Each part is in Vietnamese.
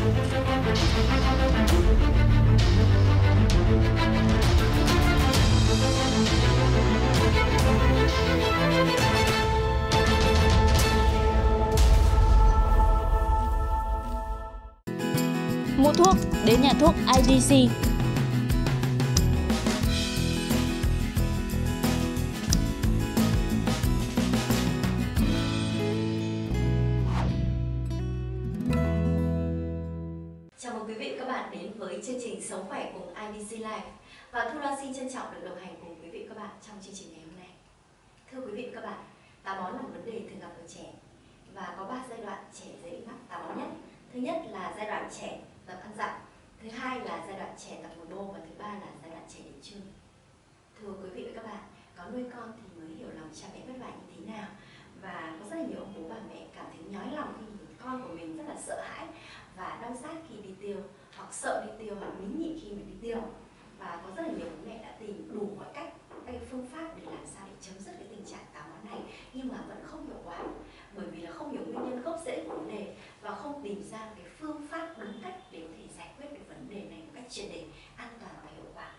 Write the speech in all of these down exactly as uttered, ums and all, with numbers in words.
Mua thuốc đến nhà thuốc i đê xê. Chào mừng quý vị và các bạn đến với chương trình Sống khỏe cùng i đê xê Life. Và Thu Loan xin trân trọng được đồng hành cùng quý vị và các bạn trong chương trình ngày hôm nay. Thưa quý vị và các bạn, táo bón là một vấn đề thường gặp ở trẻ và có ba giai đoạn trẻ dễ mắc táo bón nhất. Thứ nhất là giai đoạn trẻ tập ăn dặm, thứ hai là giai đoạn trẻ tập bồn bô và thứ ba là giai đoạn trẻ định chương. Thưa quý vị và các bạn, có nuôi con thì mới hiểu lòng cha mẹ vất vả như thế nào, và có rất là nhiều ông bố bà mẹ cảm thấy nhói lòng khi nhìn con của mình rất là sợ hãi và đau rát khi đi tiêu, hoặc sợ đi tiêu hoặc nín nhịn khi mình đi tiêu. Và có rất là nhiều bố mẹ đã tìm đủ mọi cách, các phương pháp để làm sao để chấm dứt cái tình trạng táo bón này, nhưng mà vẫn không hiệu quả, bởi vì là không hiểu nguyên nhân gốc rễ của vấn đề và không tìm ra cái phương pháp đúng cách để có thể giải quyết được vấn đề này một cách triệt để, an toàn và hiệu quả.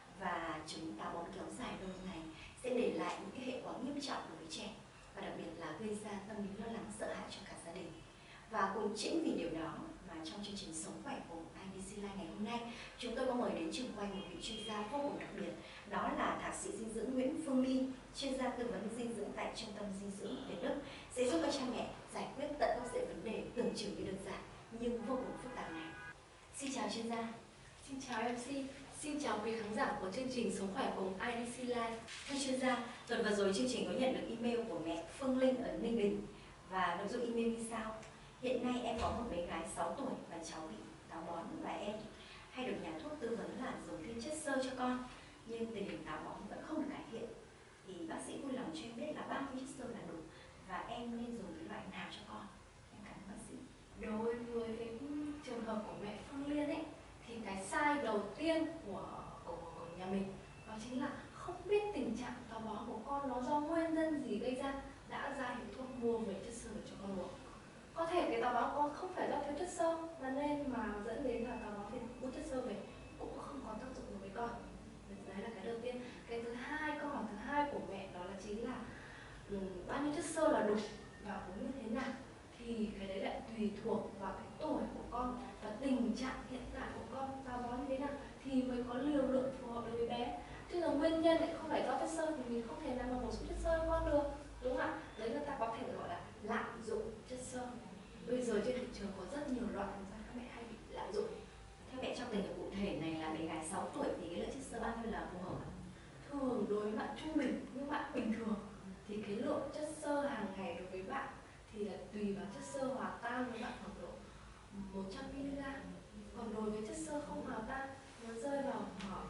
Và chứng táo bón kéo dài lâu ngày sẽ để lại những cái hệ quả nghiêm trọng đối với trẻ, và đặc biệt là gây ra tâm lý lo lắng sợ hãi cho cả gia đình. Và cũng chính vì điều đó mà trong chương trình Sống khỏe của i đê xê Life ngày hôm nay, chúng tôi có mời đến trường quay một vị chuyên gia vô cùng đặc biệt, đó là thạc sĩ dinh dưỡng Nguyễn Phương Ly, chuyên gia tư vấn dinh dưỡng tại Trung tâm Dinh dưỡng Việt Đức, sẽ giúp các cha mẹ giải quyết tận gốc rễ vấn đề tưởng chừng như đơn giản nhưng vô cùng phức tạp này. Xin chào chuyên gia. Xin chào em xê, xin chào quý khán giả của chương trình Sống khỏe cùng i đê xê Life. Thưa chuyên gia, tuần vừa rồi chương trình có nhận được email của mẹ Phương Linh ở Ninh Bình, và nội dung email như sau: hiện nay em có một bé gái sáu tuổi và cháu bị táo bón, và em hay được nhà thuốc tư vấn là dùng thêm chất xơ cho con, nhưng tình hình táo bón vẫn không được cải thiện. Thì bác sĩ vui lòng cho em biết là bao nhiêu chất xơ là đủ và em nên dùng cái loại nào cho con? Em cảm ơn bác sĩ. Đối với cái trường hợp của mẹ Phương Liên ấy, thì cái sai đầu tiên của, của, của nhà mình đó chính là không biết tình trạng táo bón của con nó do nguyên nhân gì gây ra, đã ra hiệu thuốc mua về chất xơ cho con uống. Có thể cái táo bón con không phải do thiếu chất xơ mà nên mà dẫn đến là táo bón thì mua chất xơ về cũng không có tác dụng đối với con. Đấy là cái đầu tiên. Cái thứ hai, câu hỏi thứ hai của mẹ đó là chính là um, bao nhiêu chất xơ là đủ và uống như thế nào. Thì cái đấy lại tùy thuộc vào cái tuổi của con và tình trạng hiện tại của con táo bón như thế nào thì mới có liều lượng phù hợp đối với bé. Chứ là nguyên nhân lại không phải do chất xơ thì mình không thể nào mà bổ sung chất xơ cho con được, đúng không ạ? Đấy người ta có thể gọi là lạm dụng chất xơ. Bây giờ trên thị trường có rất nhiều loại mà các mẹ hay bị lạm dụng. Theo mẹ, trong tình hình cụ thể này là bé gái sáu tuổi thì cái lượng chất xơ bao nhiêu là phù hợp? Thường đối với bạn trung bình, nhưng bạn bình thường thì cái lượng chất xơ hàng ngày đối với bạn thì là tùy vào chất xơ hòa tan với bạn khoảng độ một trăm mi-li-gam. Còn đối với chất xơ không hòa tan nó rơi vào khoảng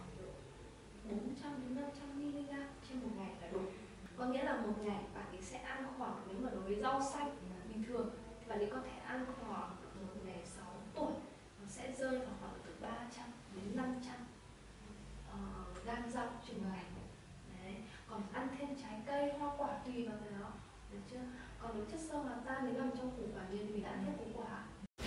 bốn trăm đến năm trăm mi-li-gam trên một ngày là đủ. Có nghĩa là một ngày bạn ấy sẽ ăn khoảng, nếu mà đối với rau xanh bình thường thì bạn ấy có thể ăn khoảng một ngày sáu tuổi nó sẽ rơi vào khoảng từ ba trăm đến năm trăm uh, gam rau trên một ngày. Đấy. Còn ăn thêm trái cây, hoa quả tùy vào cái đó, được chưa? Còn nếu chất xơ hòa tan thì nằm trong củ quả nhiên mình đã ăn hết củ quả.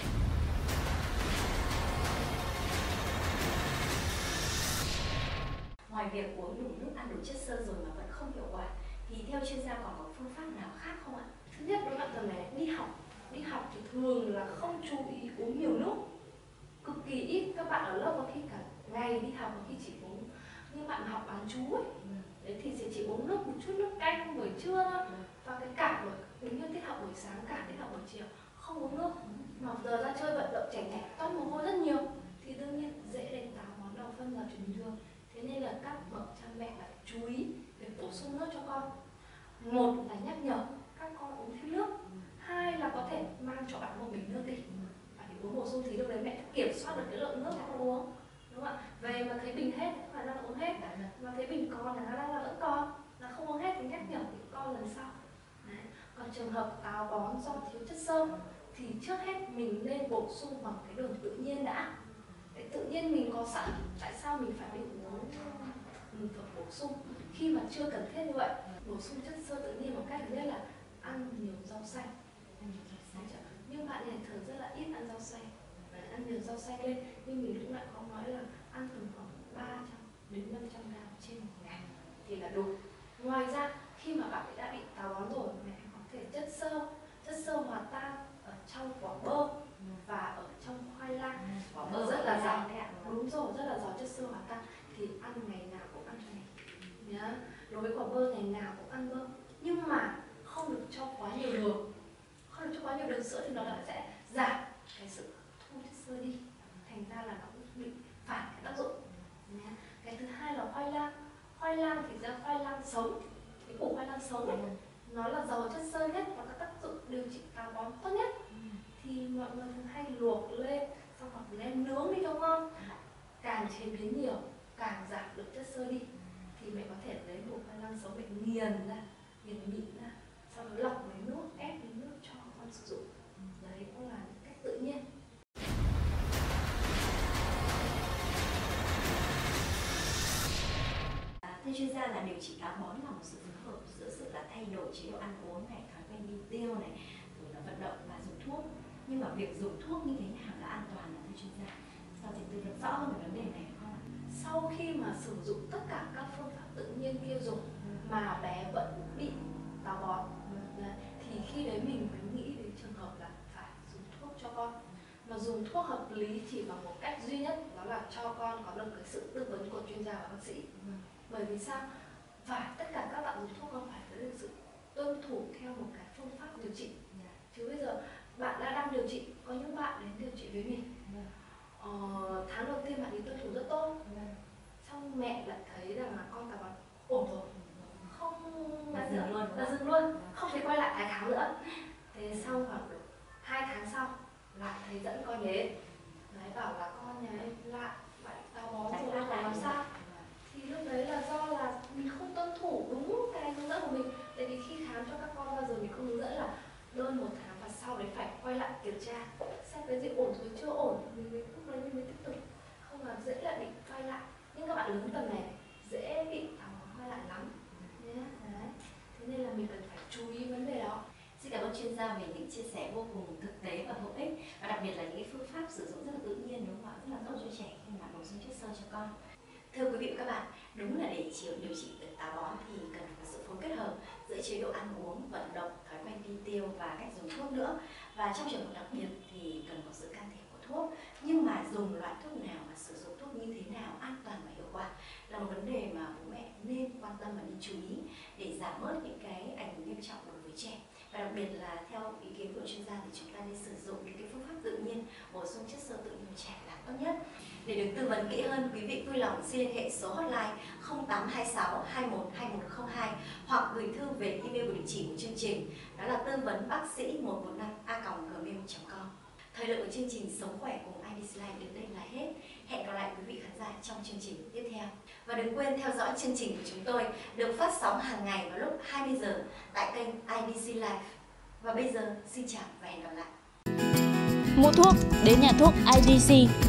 Ngoài việc uống đủ nước, ăn đủ chất xơ rồi mà vẫn không hiệu quả, thì theo chuyên gia còn có phương pháp nào khác không ạ? Thứ nhất, đối với bạn tầm này đi học, đi học thì thường là không chú ý uống nhiều nước, cực kỳ ít. Các bạn ở lớp có khi cả ngày đi học có khi chỉ uống, nhưng bạn học bán chú ấy, đấy thì sẽ chỉ uống nước một chút, nước canh buổi trưa thôi, và cái cả buổi đúng như tiết học buổi sáng, cả tiết học buổi chiều không uống nước, mà giờ ra chơi vận động chảnh chảnh toát mồ hôi rất nhiều thì đương nhiên dễ đến táo bón đầu phân là chuyện bình thường. Thế nên là các bậc cha mẹ phải chú ý để bổ sung nước cho con. Một là nhắc nhở các con uống thêm nước, hai là có thể mang cho bạn một bình nước đi và để uống bổ sung, thì lúc đấy mẹ kiểm soát được cái lượng nước con uống, đúng không ạ? Về mà thấy bình hết khả năng là uống hết, mà thấy bình còn là khả năng là vẫn còn, là không uống hết thì nhắc nhở thì con lần sau. Đấy. Còn trường hợp táo bón do thiếu chất xơ thì trước hết mình nên bổ sung bằng cái đường tự nhiên đã. Cái tự nhiên mình có sẵn, tại sao mình phải đi uống, mình phải bổ sung khi mà chưa cần thiết như vậy? Bổ sung chất xơ tự nhiên một cách thứ nhất là ăn nhiều rau xanh. Nhưng bạn này thường rất là ít ăn rau xanh, ăn nhiều rau xanh lên, nhưng mình cũng lại có nói là ăn từ khoảng ba trăm đến năm trăm gram trên một ngày thì là đủ. Ngoài ra khi mà bạn đã bị táo bón rồi, mẹ có thể chất xơ, chất xơ hòa tan ở trong quả bơ và ở trong khoai lang, Quả bơ rất là giàu. đấy ạ. Đúng rồi, rất là giàu chất xơ hòa tan, thì ăn ngày nào cũng ăn cho này nhá. Đối với quả bơ ngày nào cũng ăn bơ, nhưng mà không được cho quá nhiều đường, không được cho quá nhiều đường sữa thì nó lại sẽ giảm cái sự thu chất xơ đi, thành ra là nó cũng bị phản cái tác dụng nhá. Cái thứ hai là khoai lang. Khoai lang thì ra khoai lang sống, cái củ khoai lang sống ấy, nó là giàu chất xơ nhất và có tác dụng điều trị táo bón tốt nhất. Thì mọi người thường hay luộc lên xong hoặc đem nướng đi cho ngon. Càng chế biến nhiều càng giảm được chất xơ đi. Thì mẹ có thể lấy củ khoai lang sống, mẹ nghiền ra, nghiền mịn ra, sau đó lọc lấy nước, ép lấy nước cho con sử dụng. Đấy cũng là một cách tự nhiên. Thưa chuyên gia, là điều trị táo bón là một sự phối hợp giữa sự là thay đổi chế độ ăn uống này, thói quen đi tiêu này, rồi là vận động và dùng thuốc. Nhưng mà việc dùng thuốc như thế nào là an toàn là thưa chuyên gia? Sao thể tư vấn rõ hơn về vấn đề này không ạ? Sau khi mà sử dụng tất cả các phương pháp tự nhiên kia rồi mà bé vẫn bị táo bón, thì khi đấy mình mới nghĩ đến trường hợp là phải dùng thuốc cho con. Mà dùng thuốc hợp lý chỉ bằng một cách duy nhất, đó là cho con có được cái sự tư vấn của chuyên gia và bác sĩ. Bởi vì sao? Và tất cả các bạn dùng thuốc không phải phải được sự tuân thủ theo một cái phương pháp điều trị. Chứ bây giờ bạn đã đang điều trị, có những bạn đến điều trị với mình, ờ, tháng đầu tiên bạn ấy tuân thủ rất tốt, xong mẹ lại thấy rằng là con táo bón ổn rồi, không là dừng luôn, là dừng luôn, không thể quay lại tái khám nữa. Thế sau khoảng được hai tháng sau lại thấy dẫn con đến, đấy bảo là con nhà em lại lại táo bón rồi, là làm sao? Thì lúc đấy là do là mình không tuân thủ đúng cái hướng dẫn của mình. Tại vì khi khám cho các con bao giờ mình không hướng dẫn là đơn một tháng và sau đấy phải quay lại kiểm tra xem cái gì ổn rồi chưa ổn, mình mới lúc đấy mình mới tiếp tục, không là dễ lại bị quay lại. Nhưng các bạn lớn tầm này dễ bị táo bón quay lại lắm nhé. Đấy, thế nên là mình cần phải chú ý vấn đề đó. Xin cảm ơn chuyên gia về những chia sẻ vô cùng thực tế và hữu ích, và đặc biệt là những phương pháp sử dụng rất là tự nhiên, đúng không ạ? Rất là tốt cho trẻ khi mà bổ sung chất xơ cho con. Thưa quý vị và các bạn, đúng là để chữa điều trị được táo bón thì cần có sự phối kết hợp giữa chế độ ăn uống, vận động, thói quen đi tiêu và cách dùng thuốc nữa. Và trong trường hợp đặc biệt thì cần có sự can thiệp của thuốc. Nhưng mà dùng loại thuốc nào và sử dụng thuốc như thế nào an toàn và hiệu quả là một vấn đề mà bố mẹ nên quan tâm và nên chú ý để giảm bớt những cái ảnh hưởng nghiêm trọng đối với trẻ. Và đặc biệt là theo ý kiến của chuyên gia thì chúng ta nên sử dụng những cái phương pháp tự nhiên, bổ sung chất xơ tự nhiên của trẻ là tốt nhất. Để được tư vấn kỹ hơn, quý vị vui lòng xin liên hệ số hotline không tám hai sáu hai một hai một không hai hoặc gửi thư về email của địa chỉ của chương trình, đó là tư vấn bác sĩ một một năm a còng gmail chấm com. Thời lượng của chương trình Sống khỏe cùng i đê xê Life đến đây là hết. Hẹn gặp lại quý vị khán giả trong chương trình tiếp theo. Và đừng quên theo dõi chương trình của chúng tôi được phát sóng hàng ngày vào lúc hai mươi giờ tại kênh i đê xê Life. Và bây giờ xin chào và hẹn gặp lại. Mua thuốc đến nhà thuốc i đê xê.